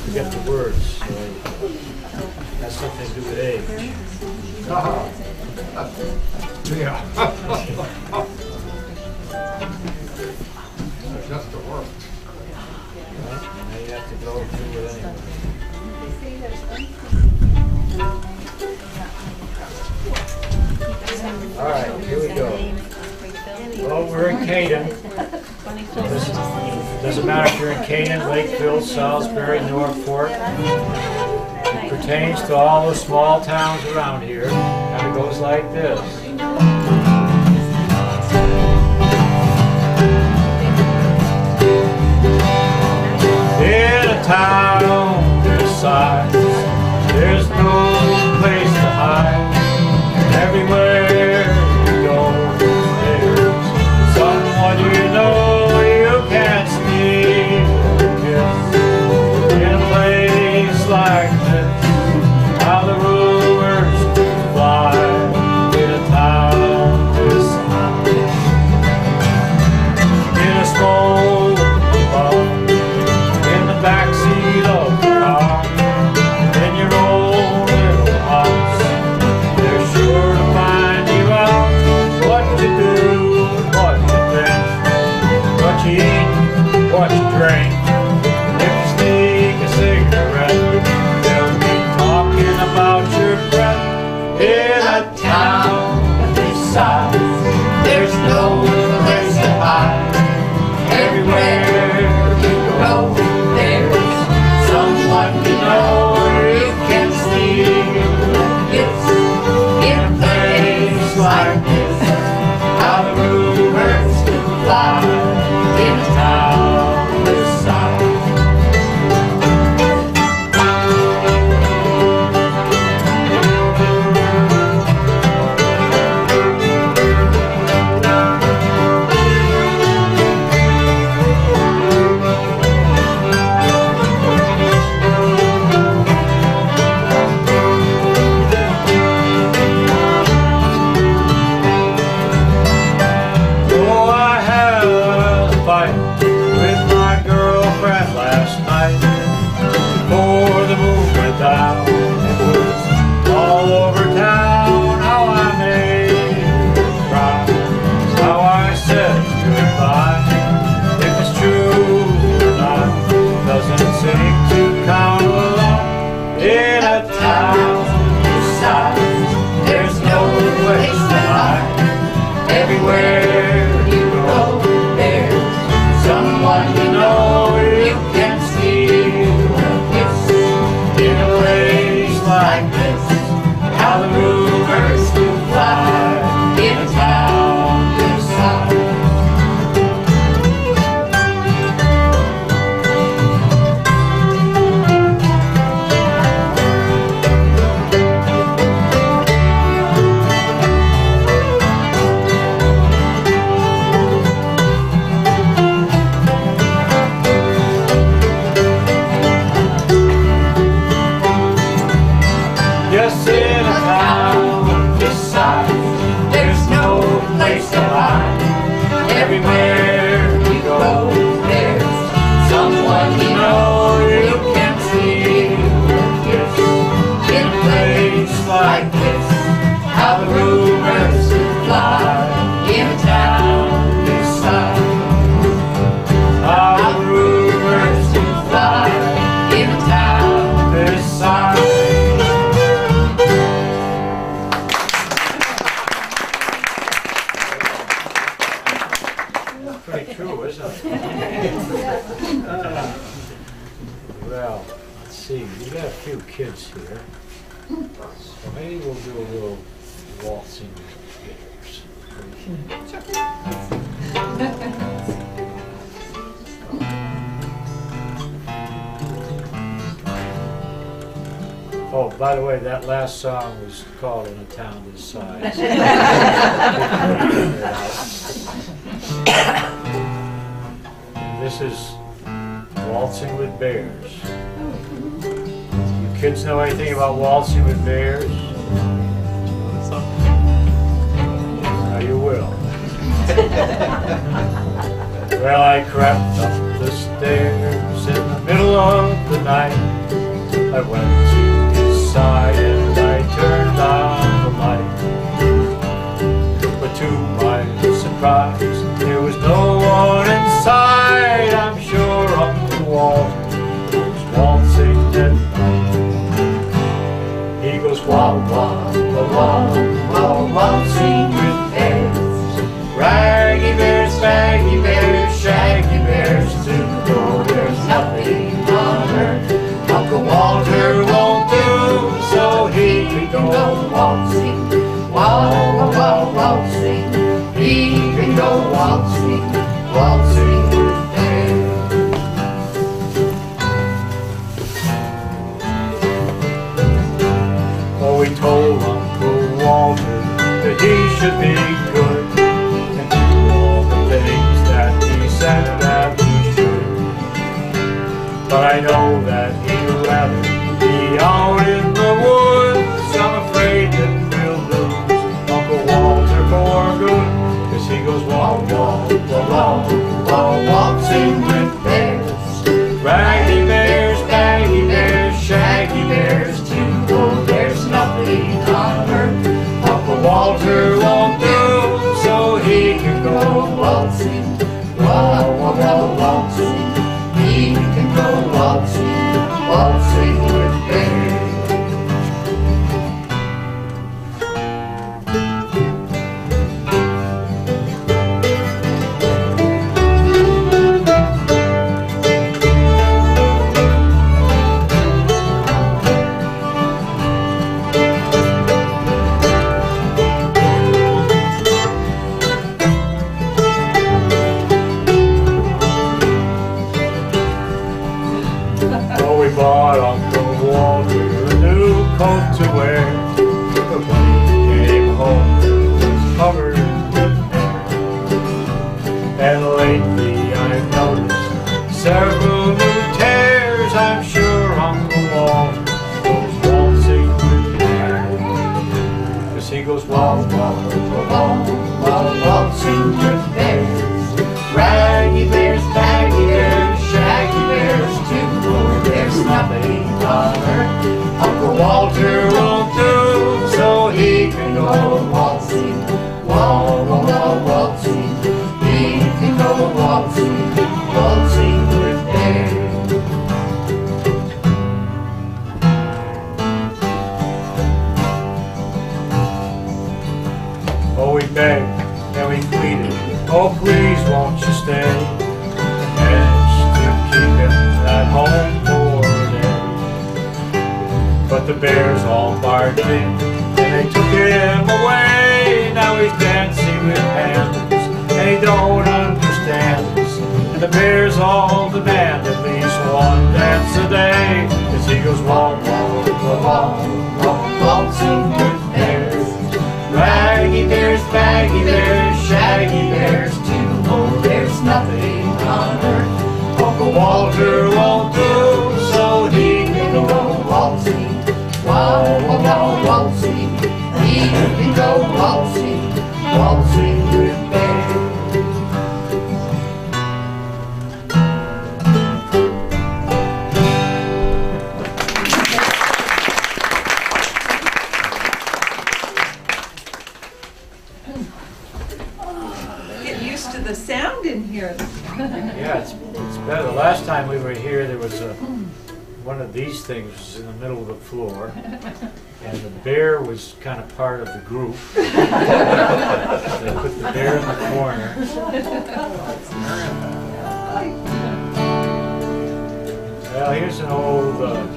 forget the words. So that's something to do with age. Yeah. Just to work. Well, now you have to go through it anyway. All right, here we go. Well, we're in Canaan. Doesn't matter if you're in Canaan, Lakeville, Salisbury, North Fork. It pertains to all the small towns around here. And it goes like this. In a town this size, there's no place to hide. Everywhere you go, there's someone you know you can't steal. In a place like this, how the rumors fly. In a town this size, in a small bar, in the backseat of the car, in your own little house, they're sure to find you out. What you do, what you think, what you eat, what you drink. If you sneak a cigarette, they'll be talking about your breath. In a town this size, there's no place to hide. Everywhere you go, there's someone you know you can steal. It's in a place like this, how the rumors fly. In a town this size. Oh, I had a fight with my girlfriend last night. Before the moon went down, it was all over town. How I made her cry, how I said goodbye. If it's true or not, doesn't seem to count alone. In a town this size, there's no place to hide. Everywhere you go, there's someone you know you can steal. It's in a place like this, how the rumors do fly. In a town this size. Yes, in a town this size, there's no place to hide. Everywhere you go, there's someone you know you can see. Yes, in a place like this, how the rumors fly. In a town this size, how the rumors fly. In a town this size. Pretty true, isn't it? Well, let's see. We got a few kids here, so maybe we'll do a little waltzing with Oh, by the way, that last song was called In a Town This Size. This is Waltzing with Bears. You kids know anything about waltzing with bears? Now you will. Well, I crept up the stairs in the middle of the night. I went to his side and I turned on the light. But to my surprise, there was no one inside. I'm sure Uncle Walter was waltzing at night. He goes wah wah wah wah wah, waltzing with bears. Raggy bears, baggy bears, shaggy bears too. Oh, there's nothing on earth Uncle Walter won't do, so he can go waltzing, wah wah wah waltzing. He can go waltzing, waltzing with bears. Oh, we told Uncle Walter that he should be good and do all the things that he said that he should. But I know that he'd rather be out in the woods. I'm afraid that we'll lose Uncle Walter for good, 'cause he goes wah wah wah wah wah, waltzing with bears. Raggy bears, baggy bears, shaggy bears too. Oh, there's nothing on earth Uncle Walter won't do, so he can go waltzing, wah wah wah waltzing. He can go waltzing, waltzing with bears. We bought Uncle Walter a new coat to wear, but when he came home it was covered with hair. And lately I've noticed several new tears. I'm sure Uncle Walter goes waltzing with bears, 'cause he goes wah wah wah wah, waltzing with bears. Raggy bears, baggy bears, shaggy bears too. There's nothing on earth Uncle Walter won't do, so he can go waltzing, wah wah wah waltzing. He can go waltzing, waltzing with bears. Oh, we begged and we pleaded, oh please won't you stay, and to keep him at home for a day. But the bears all barged in and they took him away. Now he's dancing with pandas and he don't understand us. And the bears all demand at least one dance a day, 'cause he goes wah wah wah wah wah, waltzing with bears. Raggy bears, baggy bears, shaggy bears too. Oh, there's nothing on earth Uncle Walter won't do, so he can go waltzing, wah wah wah waltzing. He can go waltzing, waltzing with bears. Get used to the sound in here. Yeah, it's better. The last time we were here, there was one of these things in the middle of the floor, and the bear was kind of part of the group. They put the bear in the corner. Well, here's an old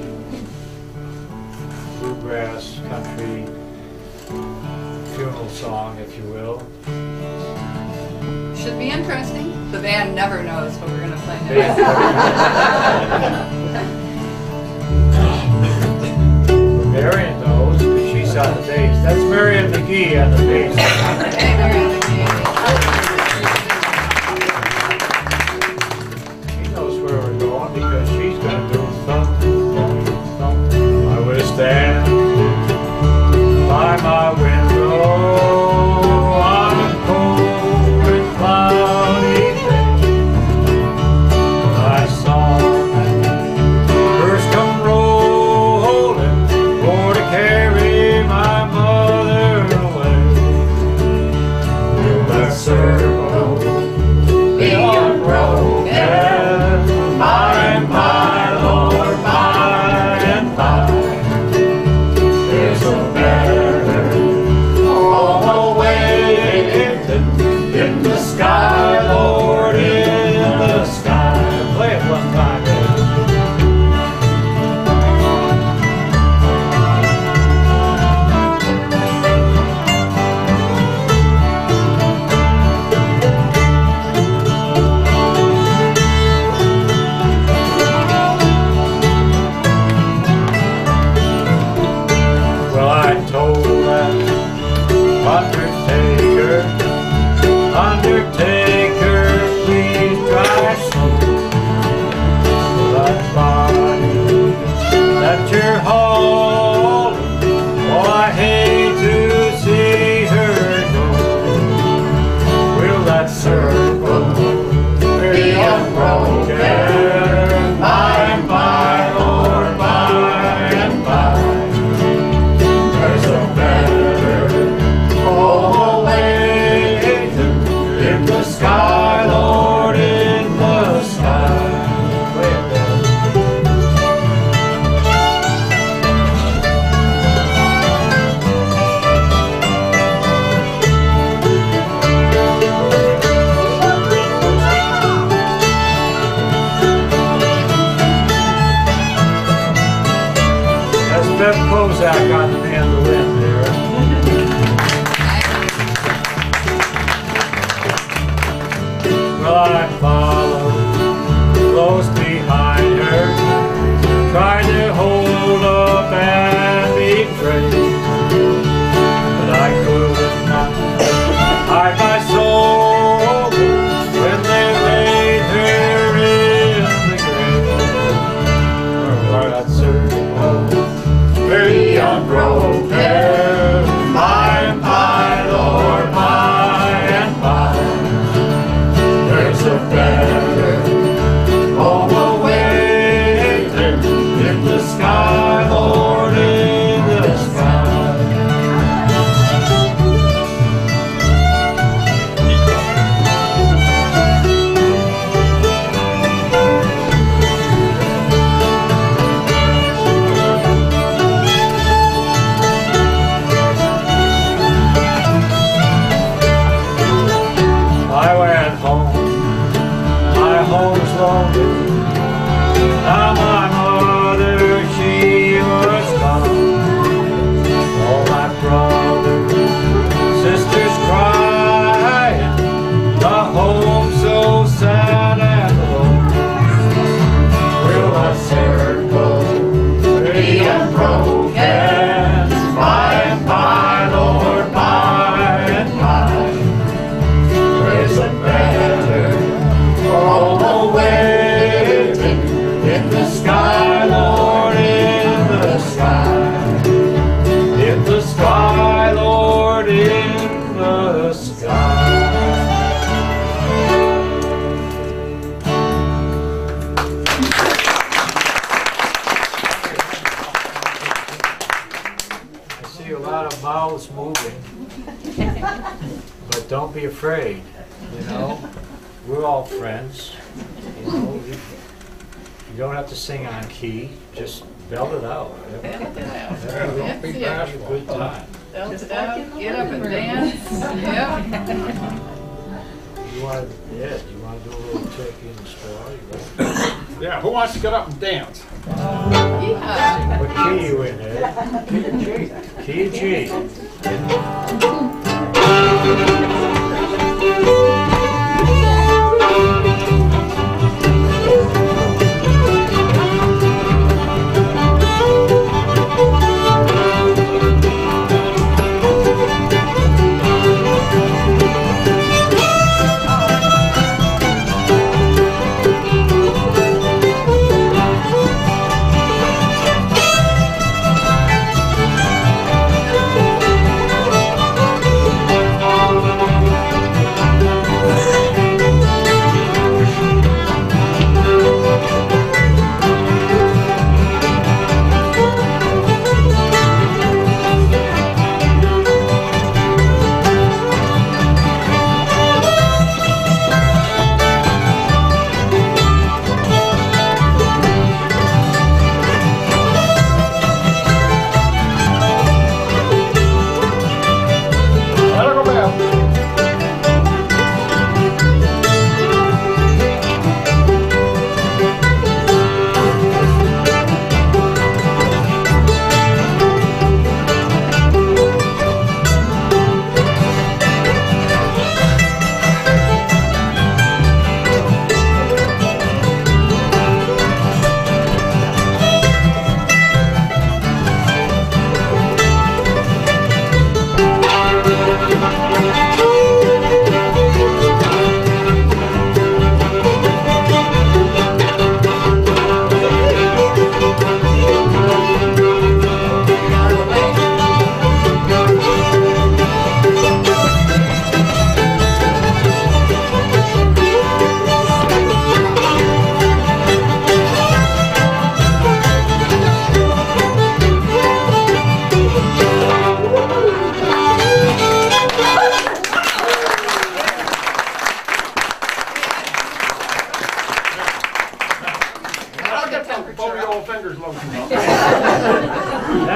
bluegrass country funeral song, if you will. Should be interesting. The band never knows what we're going to play They- next. Marion knows, because she's on the bass. That's Marion McGee on the bass. Hey, Marion McGee. She knows where we're going because she's going to do thump, thump, thump. I will stand by my window on a cold and cloudy day. I saw that undertaker, please drive slow. That body that you're hauling, oh, I hate to see her go. Will that circle be unbroken by and by, Lord, by and by? There's a better home awaiting in the sky, Lord, in the sky. That's Bev Kozak on the mandolin there. Well, I followed close behind her, tried to hold up and be brave, but I could not hide my soul when they laid her in the grave. Where that circle very unbroken, by and by, Lord, by and by. There's a better home awaiting in the sky, Lord, in the sky. I went home, my home's lonely. Now my mother, she was gone. All my brothers, sisters crying, the home so sad and alone. Will that circle be unbroken by and by, Lord, by and by? There's a better home awaiting in the sky, Lord, in the sky. In the sky, Lord, in the sky. I see a lot of mouths moving, but don't be afraid. You know, we're all friends. You know, you don't have to sing on key. Just belt it out. Belt it out. Don't be That's bashful. Good time. Belt it out, get up and dance. Yep. You want to, yeah, you want to do a little turkey in the straw? You ready? Yeah, who wants to get up and dance? Yeah. What key you in, Ed? Key G.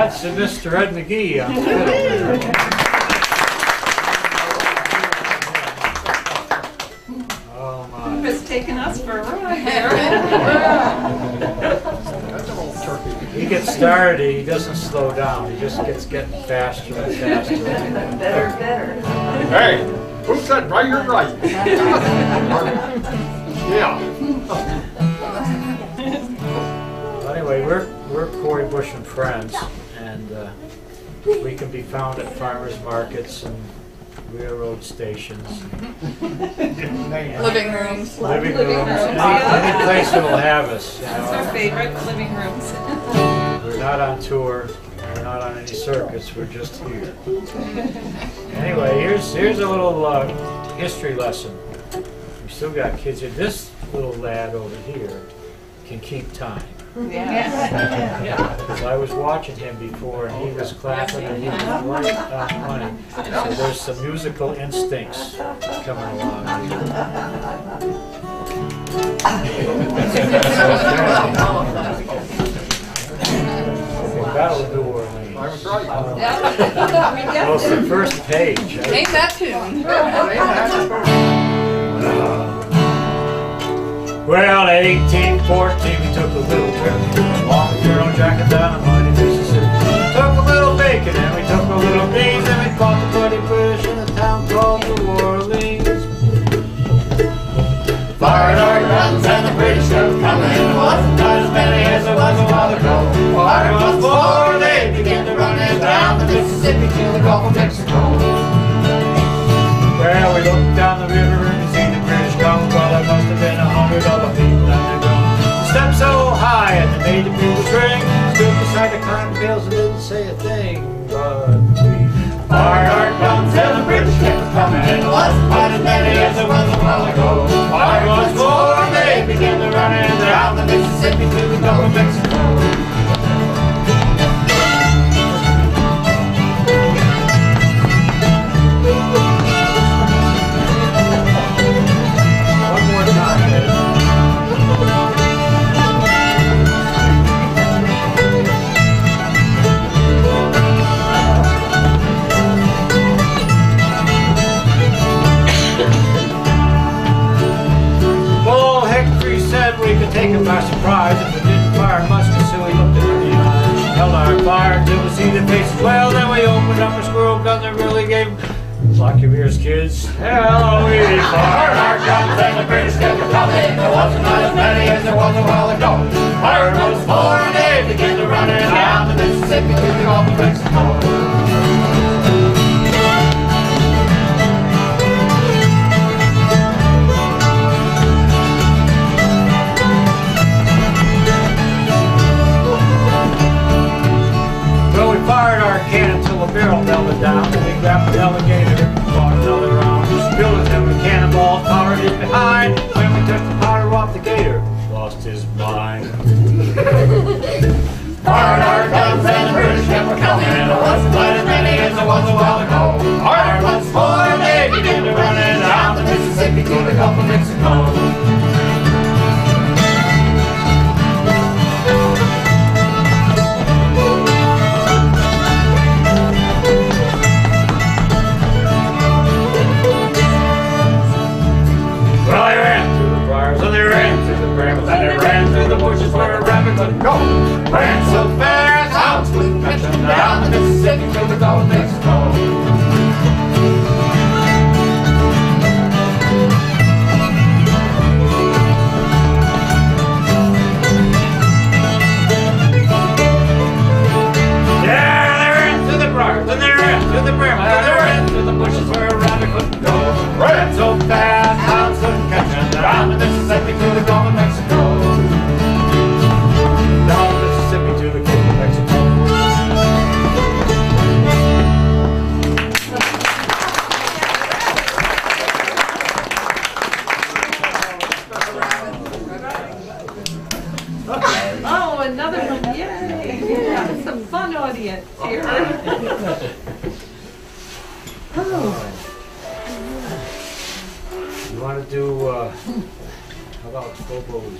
That's Mr. Ed McGee on the fiddle. Oh my. Chris taking us for a ride there. That's an old turkey. He gets started, he doesn't slow down. He just gets getting faster and faster. Better, better. Hey, who said right or right? Yeah. Anyway, we're Corey Bush and Friends, and we can be found at farmers markets and railroad stations, Living rooms. living Living rooms, rooms, any place that'll have us. You That's know. our favorite, living rooms. We're not on tour, we're not on any circuits, we're just here. Anyway, here's a little history lesson. We still got kids here. This little lad over here can keep time. Yeah. Because I was watching him before and he was clapping and he was right on money. So there's some musical instincts coming along here. Okay, Battle of New Orleans. I was right. Well, it's the first page. Ain't that tune? Well, at 1814, we took a little trip. Long Colonel Jacket down in Mighty Mississippi. Took a little bacon and we took a little beans and we fought the bloody British in a town called New Orleans. Fired our guns and the British kept coming. It wasn't quite as many as there was a while ago. Fire was more, they began to run it down the Mississippi to the Gulf of Mexico. Well, we looked down the river and we seen the British come. Well, there must have been 100 other people down there going. Stepped so high and they made the people drink. Stood beside the cornfields and didn't say a thing. But we fired our guns and the British kept coming. It wasn't quite as many as there was a while ago. Fire was more, they began to run it down the Mississippi to the Gulf of Mexico. Take him by surprise if we didn't fire much, so we looked at her in the eye. Held our fire until we see the faces well, then we opened up our squirrel guns and really gave them. Lock your ears, kids. Hell, we fired our guns and the British kept coming. There wasn't not as many as there was a while ago. Fire was more and they began to run it down the Mississippi to the Gulf of Mexico. Fired our cannon till the barrel melted down. Then we grabbed the alligator and fought another round. Spilled his head with cannonballs, powered it behind. When we took the powder off the gator, lost his mind. Fired our guns and the British kept coming. It wasn't quite as many as there was a while ago. Fired once more, they began to run it down the Mississippi to the Gulf of Mexico. Bushes where a rabbit couldn't go. Ran so fast, hounds couldn't catch him down the Mississippi to the Gulf of Mexico. Yeah, they ran through the briars, and they ran through the brambles, and they ran through the bushes where a rabbit couldn't go. Ran so fast, hounds couldn't catch him down the Mississippi to the Gulf of Mexico. Down the Mississippi to the Gulf of Mexico. Oh, another one, yay! Yeah, it's a fun audience here. You want to do, how about Bobo's?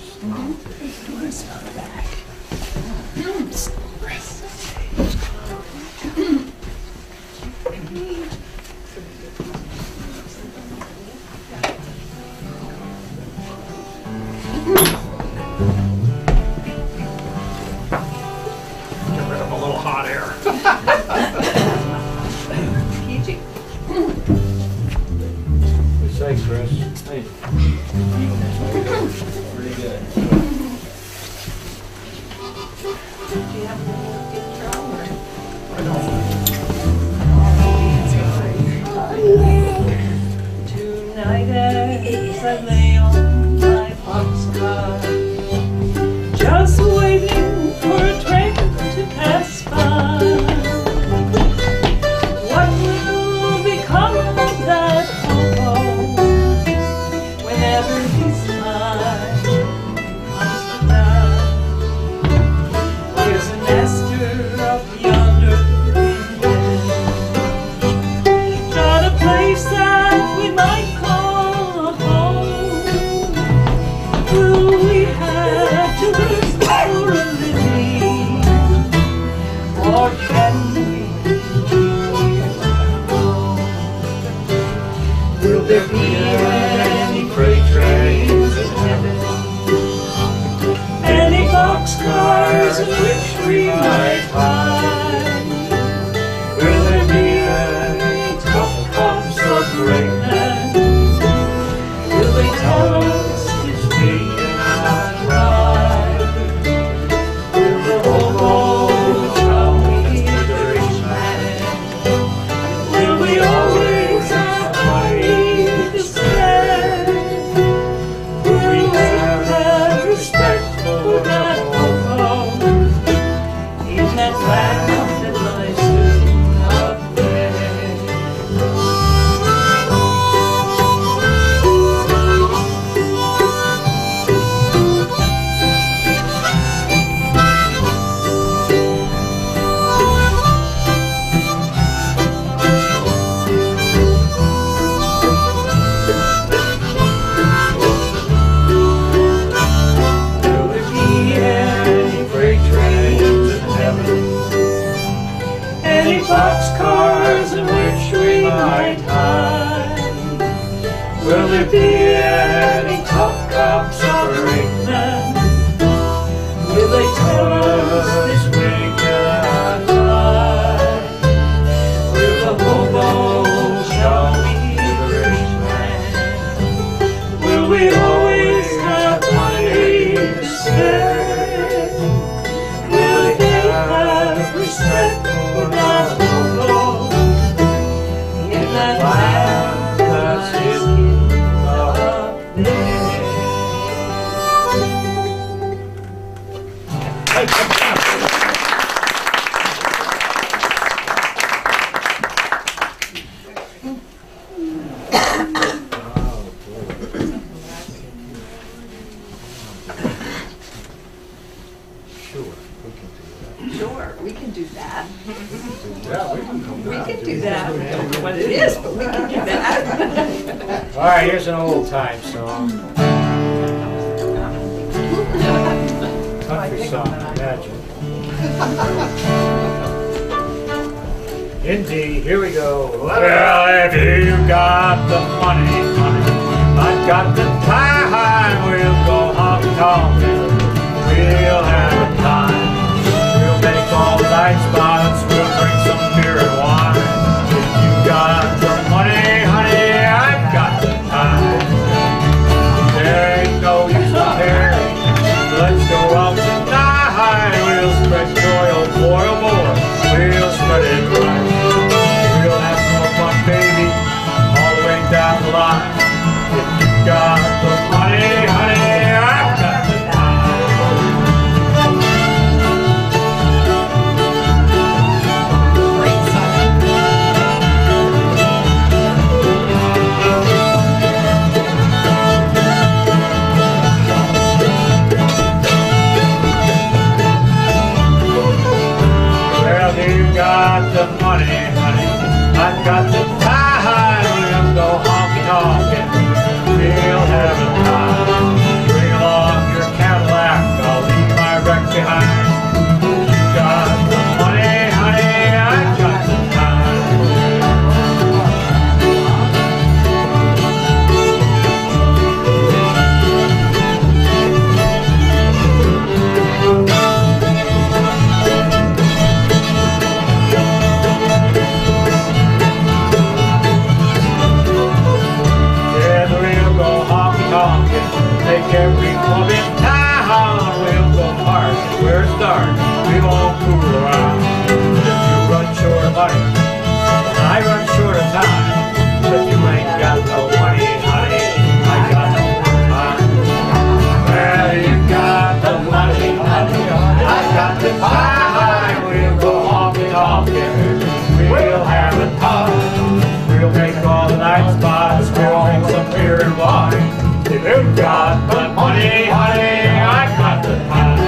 Peachy. Good say, Chris. Hey. Pretty good. Do you have a intro or? I don't. Tonight as I lay on my boxcar, just waiting for a train to pass by. What will become of that hobo whenever his time comes to die? There's a master of yonder inn, got a place that we might call a home. Will we have to work for a living, or can we alone? Will there be any freight trains in heaven? Any boxcars in which we might ride? Will there be any tough cops or brakemen? Will they tell us this we cannot ride? Will the hobo shall meet the rich man? Will we always have money to spend? Will we have respect for that hobo in that land that lies soon up there? Will there be any freight trains in heaven? Any boxcars in which we might hide? Will there be any tough cops or brakemen? Will they tell us this we cannot ride? Will the hobo shall meet the rich man? Will we always have money to spend? Will they have respect for that hobo in that land that's hidden up there? Sure, we can do that. Sure, we can do that. Yeah, we can come We down. can do that. We don't know what it is, but we can do that. All right, here's an old time song. Country song, imagine. Indeed, here we go. Well, if you got the money, I've got the time. We'll go honky-tonkin'. We'll have a time. We'll make all the night spots. We'll drink some beer and wine. If you got the money, honey, I've got the time. There ain't no use comparing. Let's go out tonight. We'll spread joy, oh boy, oh boy. We'll spread it right. We'll have some fun, baby, all the way down the line. If you got the money, honey, I've got the time. Great song. Well, you got the money, honey. I've got the time. We'll go honky-tonkin'. We'll have a time. Bring along your Cadillac. I'll leave my wreck behind. You got the money, honey. I've got the time. money. When I run short of time, if you ain't got no money, honey, I got no time. Well, you got the money, honey, I got the time. We'll go honky tonkin', we'll have a time. We'll make all the night spots, we'll drink some beer and wine. If you've got the money, honey, I got the time.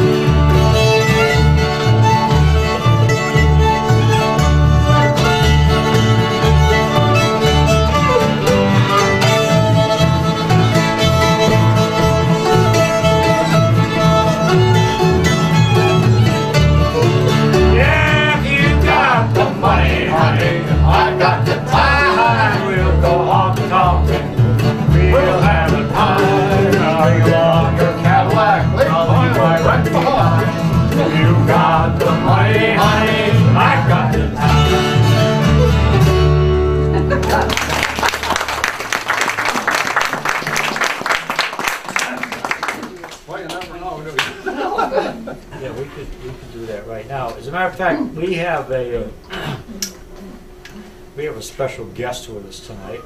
I've got the time, we'll go honky tonkin', we'll have a time. Are you on your Cadillac? I'll be right behind. You got the money, honey, I've got the time. Well, you never know, do you? Yeah, we could do that right now. As a matter of fact, we have a special guest with us tonight.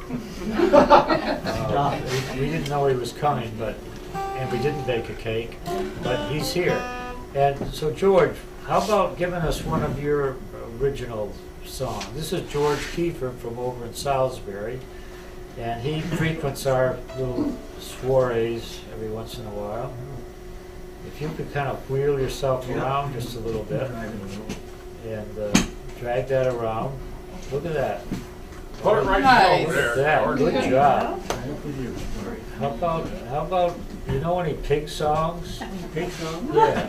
We didn't know he was coming, and we didn't bake a cake, but he's here. And so, George, how about giving us one of your original songs? This is George Kiefer from over in Salisbury, and he frequents our little soirees every once in a while. If you could kind of wheel yourself around just a little bit and drag that around. Look at that. Put it right Nice. over there. That, good job. How How about, you know any pig songs? Pig song? Yeah.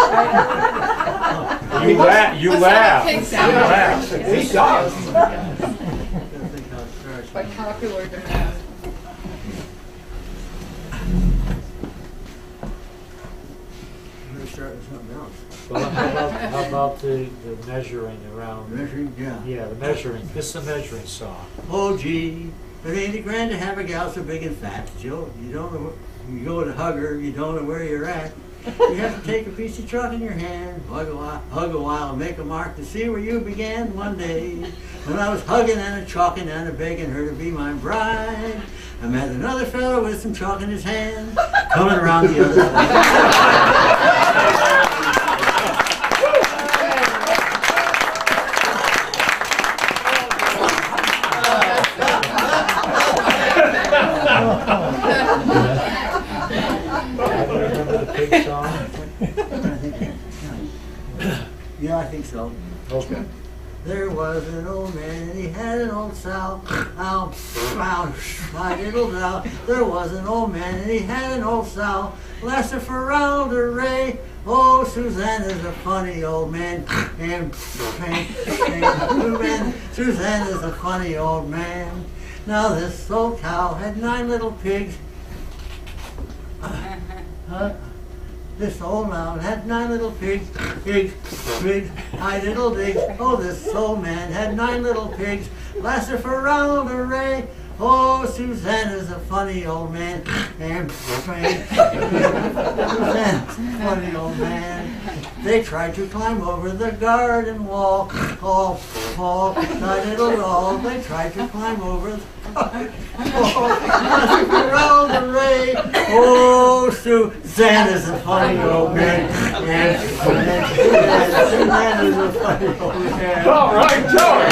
You laugh. Pig You sound. laugh. He does. By popular demand. I'm gonna start with something else. Well, how about the measuring around? Measuring, yeah. Yeah, the measuring. This is a measuring song. Oh gee, it ain't it grand to have a gal so big and fat, Joe. You don't know, you go to hug her, you don't know where you're at. You have to take a piece of chalk in your hand, hug a while, and make a mark to see where you began one day. When I was hugging and chalking and begging her to be my bride, I met another fellow with some chalk in his hand, coming around the other side. Remember the pig song? Yeah, I think so. Okay. There was an old man and he had an old sow. Ow, ow, my little sow. There was an old man and he had an old sow. Lasted for round a ray. Oh, Suzanne is a funny old man. And Suzanne is a funny old man. Now this old cow had 9 little pigs. This old man had 9 little pigs, I little digs. Oh, this old man had 9 little pigs, lasted for round array. Oh, Suzanne is a funny old man, and Suzanne's a funny old man. They tried to climb over the garden wall, oh, my little doll. They tried to climb over the garden wall, lasted for round array. Oh, Suzanne is a funny old man, and Suzanne is a funny old man. All right, George.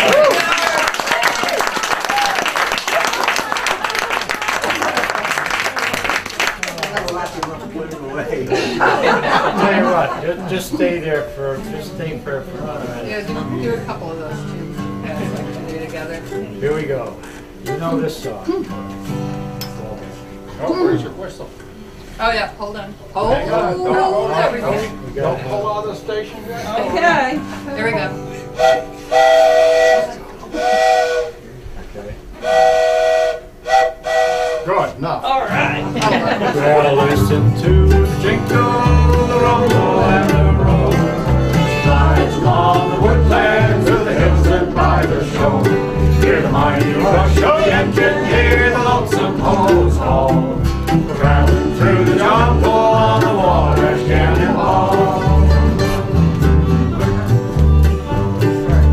I'll tell you what, just stay there for a Yeah, minute. do a couple of those too. Yeah, like to do together. Here we go. You know this song. Oh, where's your whistle? Oh yeah, hold on. Hold Hang on. hold everything. We got Don't it. pull out of the station yet. Okay. Here we go. Okay. Good, enough. All right. Well, listen to the jingle, the rumble, and the roll. Slides along the woodland through the hills and by the shore. Hear the mighty rush of the engine, hear the lonesome hose haul. Traveling through the jungle on the water's cannonball.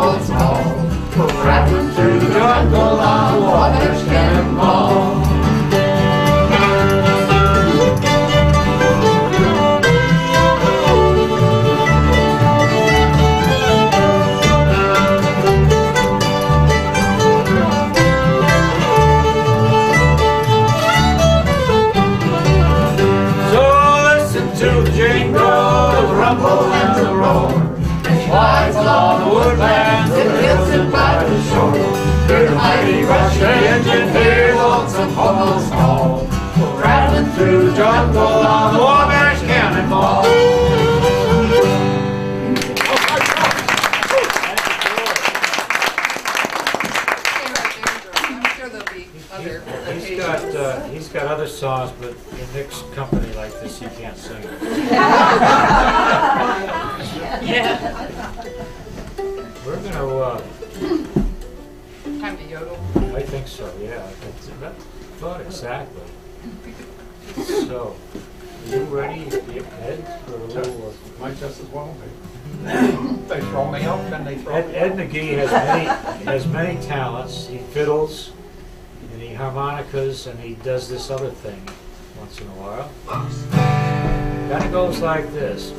fiddles call. We're rattling through the jungle on a one-horse cannonball. And the roar flies along the woodlands and hills and by the shore. Hear the mighty Russian engine, hear lonesome bull's call. We're rattling through the jungle on the Wabash Cannonball. I'm sure there'll be other occasions. He's got other songs, but in mixed company like this, he can't sing. We're gonna. Time to yodel. I think so. Yeah, I thought exactly. So, are you ready, Ed, for a little? Might just as well be. They throw me out, then they throw me Ed out. McGee has many talents. He fiddles, and he harmonicas, and he does this other thing once in a while. Kind of goes like this.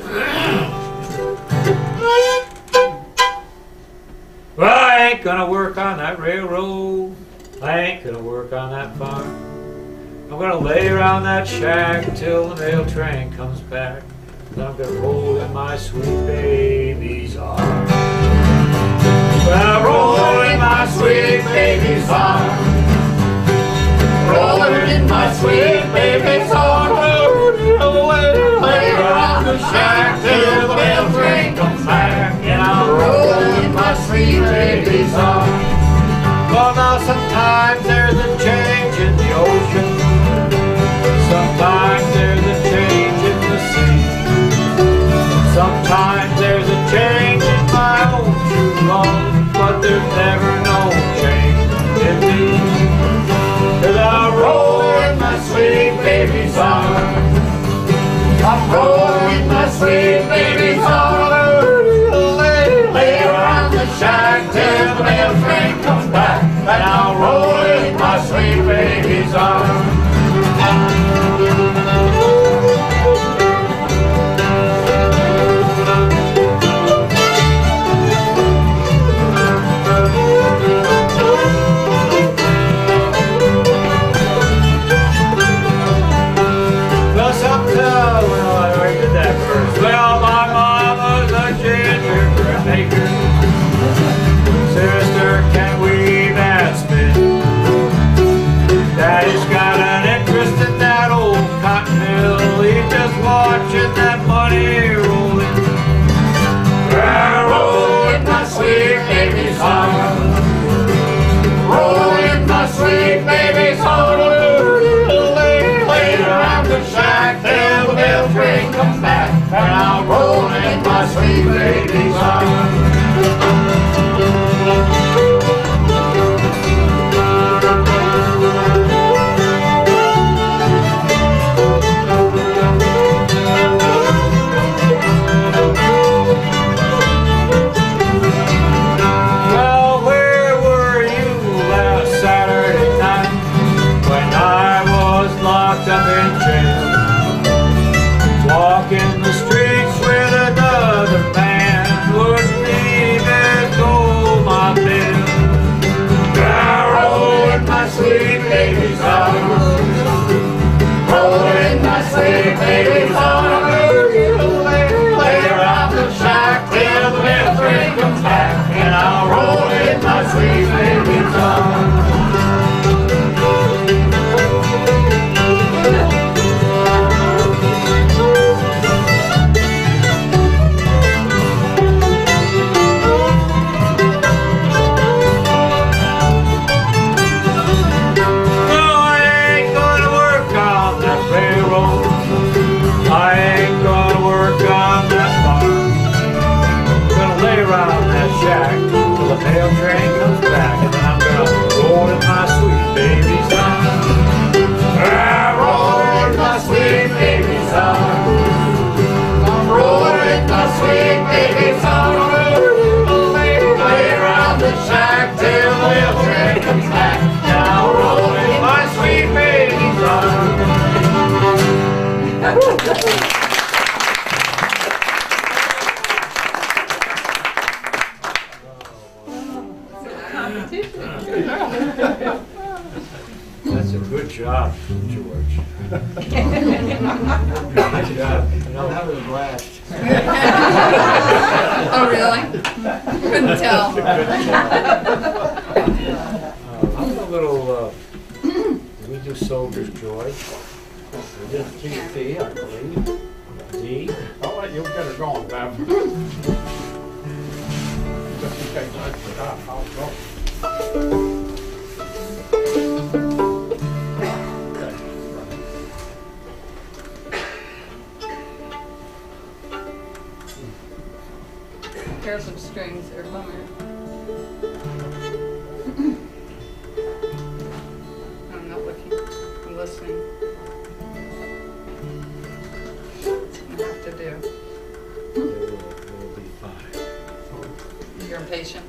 Well, I ain't gonna work on that railroad. I ain't gonna work on that farm. I'm gonna lay around that shack till the mail train comes back. Then I'm gonna roll in my sweet baby's arms. Well, roll in my sweet baby's arms. Rolling in my sweet baby's arms. Lay around the shack till the mail train comes back. And I'll roll in my sweet baby's arms. Well, now sometimes there's a change in the ocean. Sometimes there's a change in the sea. Sometimes there's a change in my own true love, but there's never no change in me. 'Cause I roll in my sweet baby's arms. I'm rolling in my sweet baby's arms. Lay around the shack till the mail train comes back, and I'll roll in my sweet baby's arms. Well, my mama's a gingerbread maker. Sister can weave and spin. Daddy's got an interest in that old cotton mill. He's just watching that money rolling. I roll in my sweet baby's arms. Roll in my sweet baby's arms. Lay around the shack till the mail train comes back. And I'll roll in my sweet baby's arms. Well, where were you last Saturday night when I was locked up in jail? Walking the streets with another man wouldn't even go my bill. I roll in my sweet baby's arms. Roll in my sweet baby's arms. Lay around the shack till the mail train comes back, and I'll roll in my sweet baby's arms. I ain't gonna work on that farm. Gonna lay around that shack till the mail train comes back, and then I'm gonna roll in my sweet baby's arms. I roll in my sweet baby's arms. I'm rolling in my sweet baby's arms. Lay around That's a good job, George. Good job. And I'm having a blast. Oh, really? Couldn't tell. I'm a little, did we do Soldier's Joy? We did Key of Fee, I believe. D. I'll let you get her going, Bev. Just in case I forgot, I'll go. Pairs of strings are bummer. I'm not looking. I'm listening. I have to do. It'll be fine. You're impatient.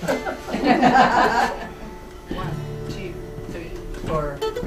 1, 2, 3, 4.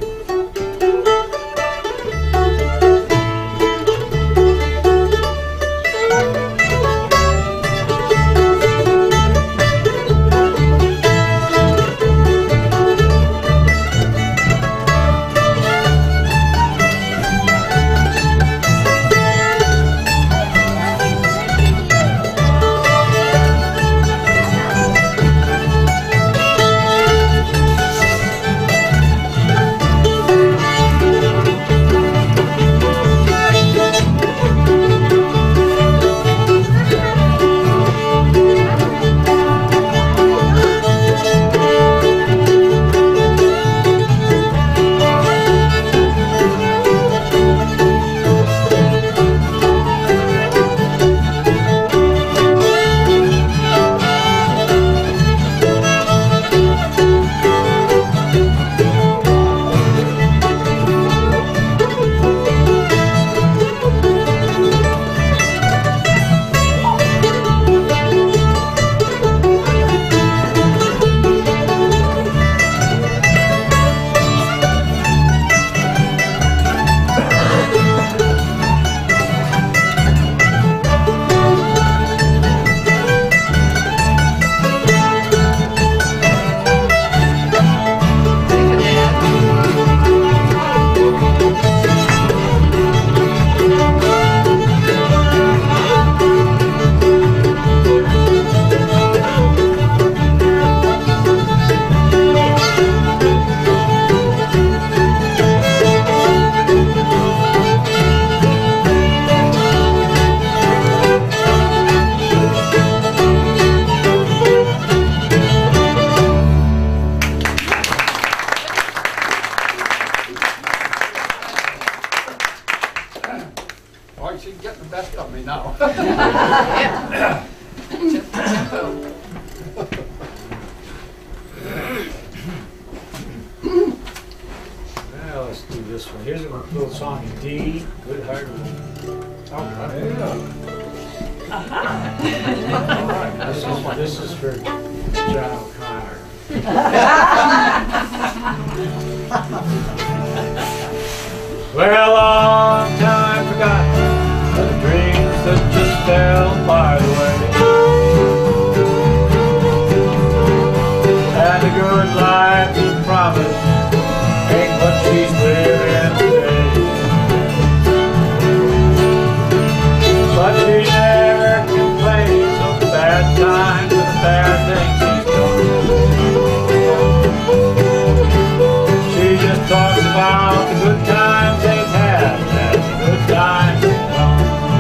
Boy, she's getting the best of me now. Yeah. Just the tempo. Now let's do this one. Here's a little song in D, Good Heart. This is for John O'Connor. Well, long time forgotten the dreams that just fell by the way, and the good life he promised ain't what she's living today. But she never complains of the bad times and the bad things he's done. She just talks about the good times they've had and the good times they've gone.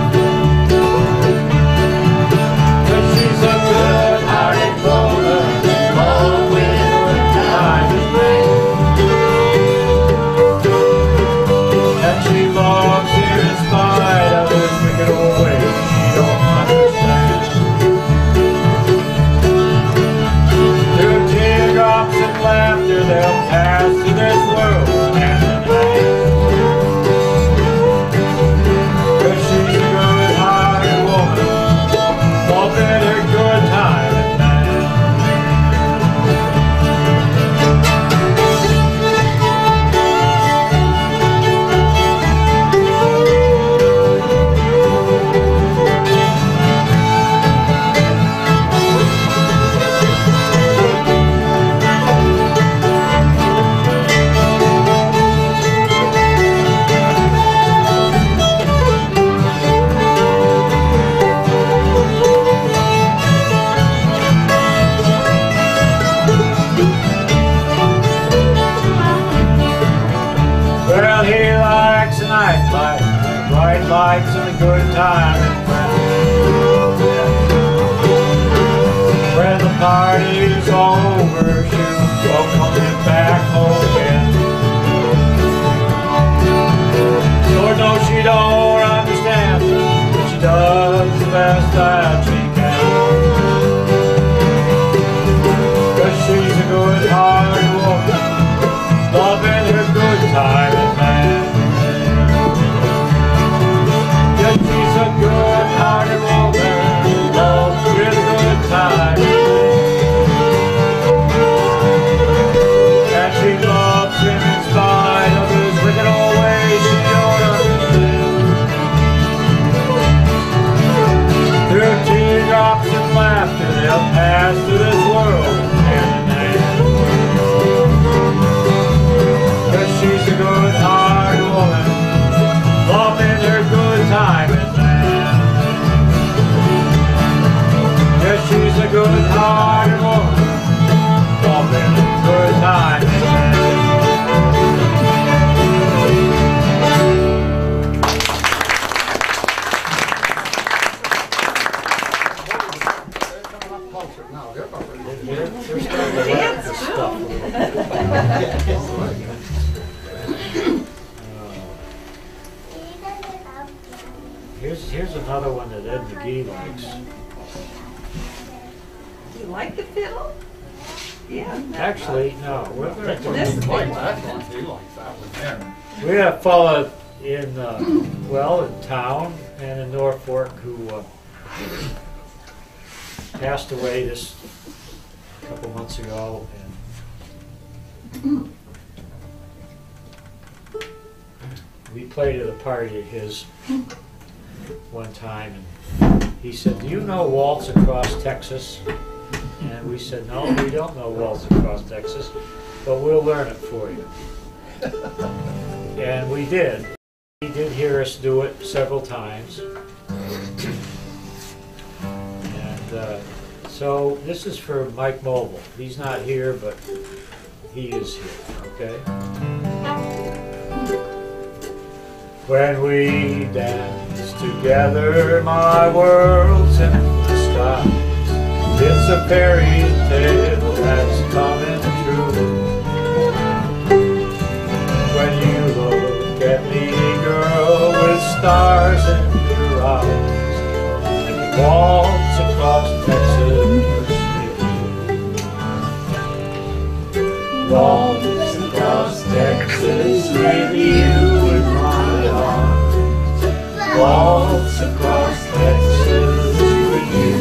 But she's a good-hearted woman, full with good times and rain. And she loves here in spite of his wicked old ways she don't understand. Through teardrops and laughter they'll pass through this world hand in hand. 'Cause she's a good-hearted woman, hoping her good time at man. fights and the good times. When the party's over, she'll welcome him back home again. Lord knows she don't understand, but she does the best that she can. 'Cause she's a good-hearted woman, loving her good time and man. Yeah, she's a good-hearted woman, loves with a good time. And she loves him in spite of his wicked old ways she don't understand. Through teardrops and laughter, they'll pass through this world hand in hand. 'Cause she's a good-hearted woman, loving her good time and man. Yeah, she's a good-hearted woman, loving her good time and man. No, they're not ready. Here's another one that Ed McGee likes. Do you like the fiddle? Yeah. Actually, no. This He one. likes that one. He likes that one there. We had a fella in, in town and in Norfolk who passed away this a couple months ago. And we played at a party of his one time, and he said, "Do you know Waltz Across Texas?" And we said, "No, we don't know Waltz Across Texas, but we'll learn it for you." And we did. He did hear us do it several times. And so this is for Mike Mobile. He's not here, but he is here, okay? When we dance together, my world's in the sky. It's a fairy tale that's coming true. When you look at me, girl, with stars in your eyes, and waltz across Texas with you. Waltz across Texas with you in my arms. Waltz across Texas with you.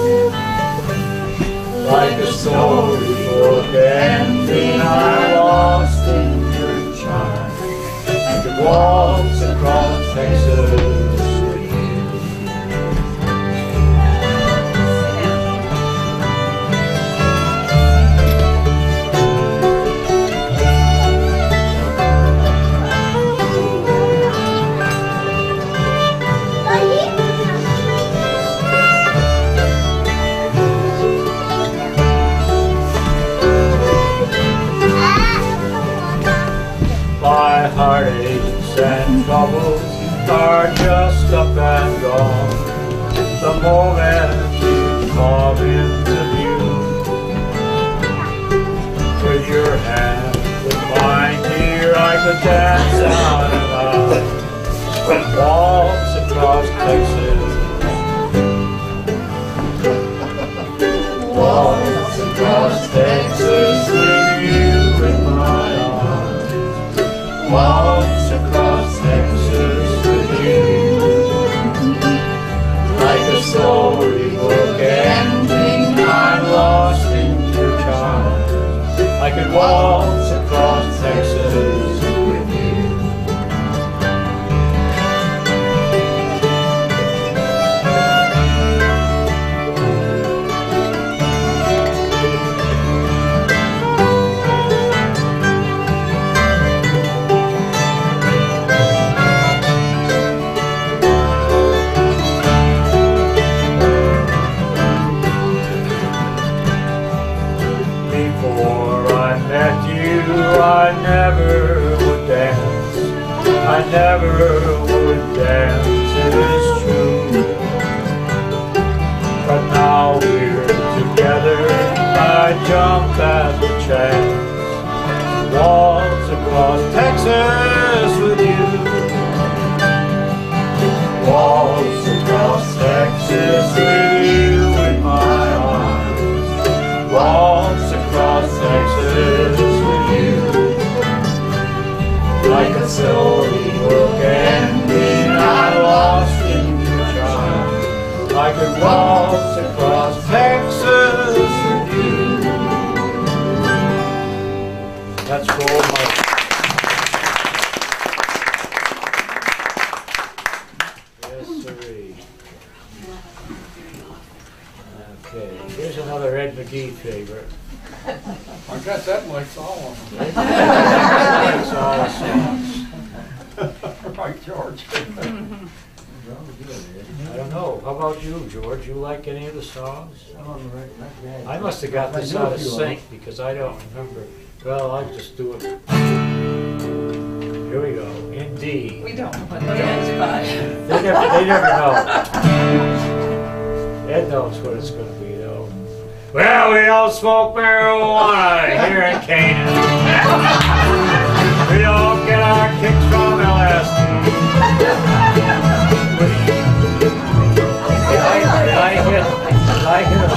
Like a storybook ending, I lost in your charm. I could waltz across Texas with you. My heartaches and troubles are just up and gone the moment you come into view. With your hand with mine, dear, I could dance out and out, waltz across Texas, waltz across Texas with you in my arms. Waltz across Texas with you. Like a storybook ending, I'm lost in your charm. I could waltz across Texas with you. Before I met you, I never would dance. I I never would dance, it is true. But now we're together, I jump at the chance. Waltz across Texas with you. Waltz across Texas with you in my arms. Waltz across Texas with you. Like a silky book ending, I lost in your charm. I could waltz across Texas with you. That's for my. Yes, sirree. Okay, here's another Ed McGee favorite. I guess that likes all of That's all the songs. them. Right, George. I don't know. How about you, George? You like any of the songs? I must have got this out of sync because I don't remember. Well, I'll just do it. Here we go. In D. We don't know what it is, but. They never know. Ed knows what it's going to be, though. Well, we all smoke marijuana here in Canaan. We don't get our kicks from LSD. I hit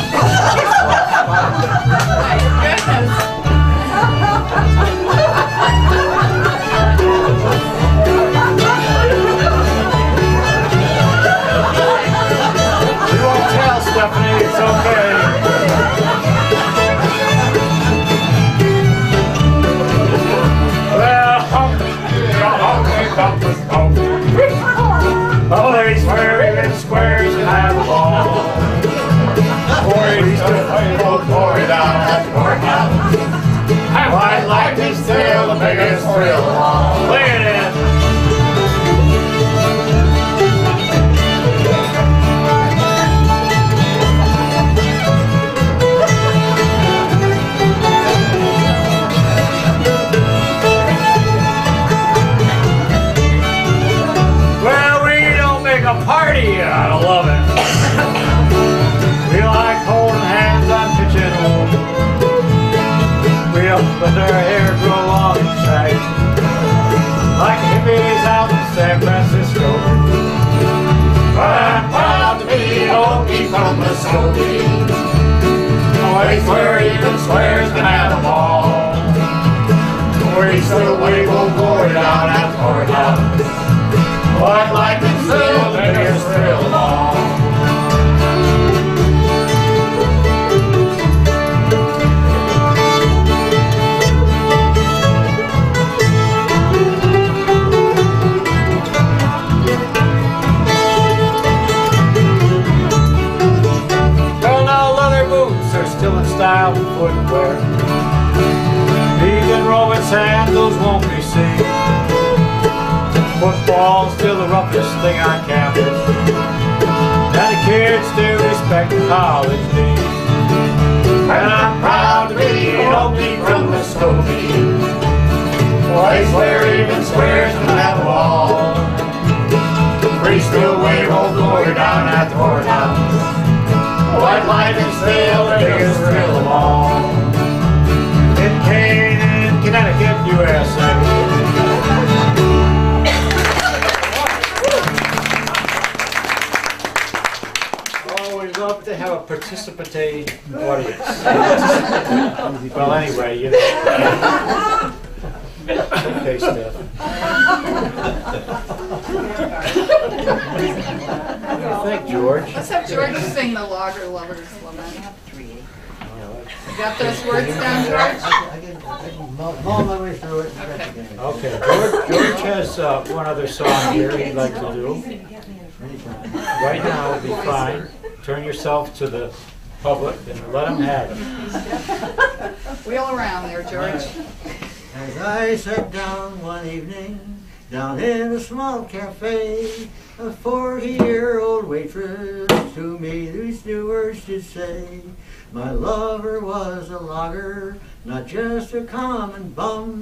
You won't tell, Stephanie, it's okay. Well, oh, they swear in squares and have a ball. Corey's still playing old Corey down at the courthouse. I'd like to steal the biggest thrill of all. Play it in. Well, we don't make a party out of loving. We like holding hands on pitching home. We up with our hair grow long and tight, like hippies out in San Francisco. But I'm proud to be an Okie from Muskogee. Always where even squares can have a ball. We still wave old glory down at the courthouse. I'd like to feel the biggest thrill of all. Well, now leather boots are still in style for footwear. These and Roman sandals won't be seen. Football's still the roughest thing on campus, and the kids still respect the college dean. And I'm proud to be an Okie from Muskogee, place where even squares can have a wall. We still wave old glory down at the courthouse. White light is still the biggest thrill of all. In Canaan, Connecticut, USA. Love to have a participating audience. Well, anyway, you know. Okay, Steph. What do you think, George? Let's have George sing the Logger Lover's Lament. You got those words down, George? I can mull my way through it. Okay, George has one other song here he'd like to do. Right now would be fine. Turn yourself to the public and let them have it. Wheel around there, George. As I sat down one evening, down in a small cafe, a 40-year-old waitress to me these new words did say. My lover was a logger, not just a common bum.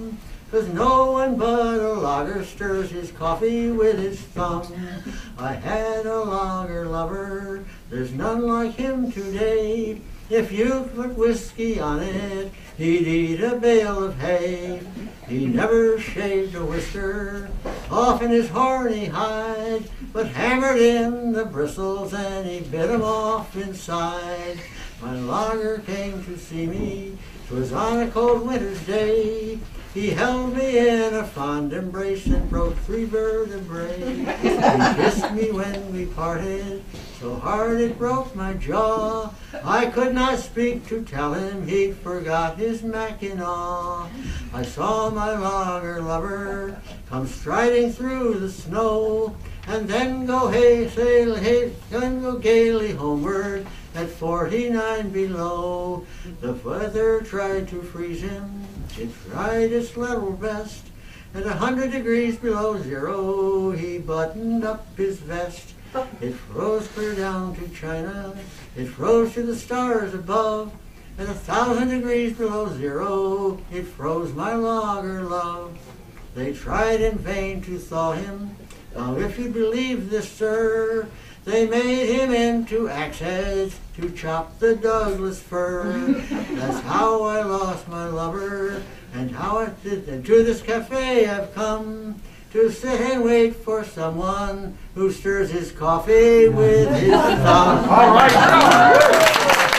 'cause no one but a logger stirs his coffee with his thumb. I had a logger lover, there's none like him today. If you put whiskey on it, he'd eat a bale of hay. He never shaved a whisker off in his horny hide, but hammered in the bristles and he bit 'em off inside. My logger came to see me, 'twas on a cold winter's day. He held me in a fond embrace and broke 3 vertebrae. He kissed me when we parted, so hard it broke my jaw. I could not speak to tell him he'd forgot his Mackinaw. I saw my logger lover come striding through the snow, and then go then go gaily homeward at 49 below. The weather tried to freeze him, it tried its level best. At 100 degrees below zero, he buttoned up his vest. It froze clear down to China, it froze to the stars above. At 1,000 degrees below zero, it froze my logger love. They tried in vain to thaw him. Now if you believe this, sir, they made him into axe heads to chop the Douglas fir. That's how I lost my lover, and how I did. And to this cafe I've come to sit and wait for someone who stirs his coffee with his thumb. All right.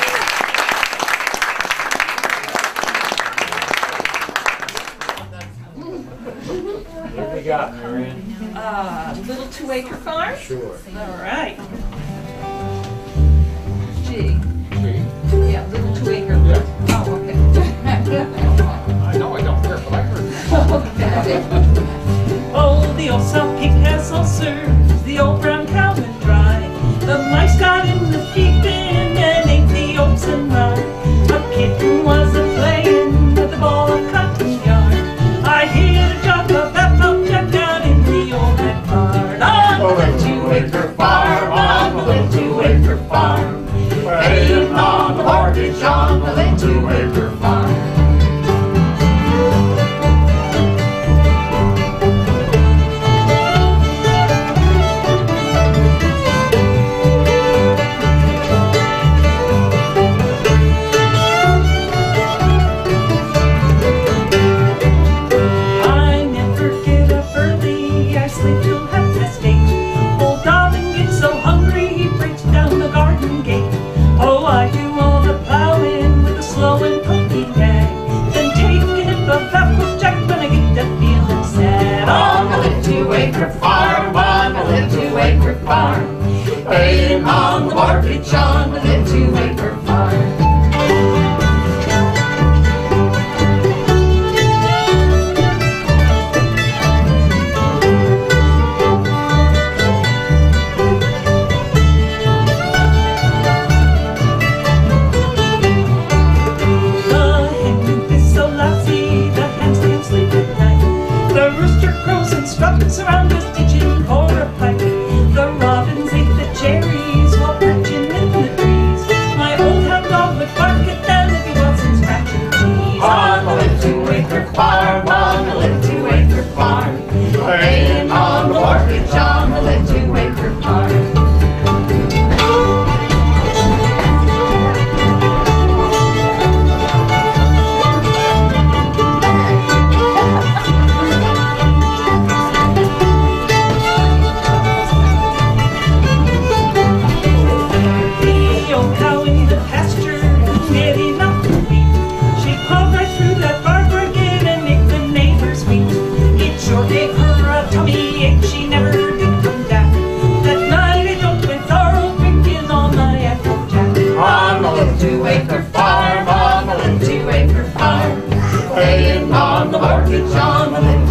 What have you got, Marion? Little 2-acre farm? Sure. All right. G. Gee, Yeah, little 2-acre. Yeah. Oh, okay. I know I don't care, but I heard. Oh, the old sow pig has ulcers, the old brown cow went dry. The mice got in the feed bin and ate the oats and rye. A kitten was a-playing with a ball of cotton yarn. I hit a drop of applejack down in the old backyard. On the little 2-acre farm, on the little 2-acre farm. Paying on the mortgage on the little 2-acre farm. Paying on the mortgage on the little 2-acre farm. The hen is so lousy, the hens can't sleep at night. The rooster crows and struts around us ditching for a pipe. The robins ate the cherries while perching in the trees. My old hound dog would bark at them if he wasn't scratching cheese. On the little 2-acre farm, on the little 2-acre farm. Paying on the mortgage on the little 2-acre farm. Paying on the mortgage on the little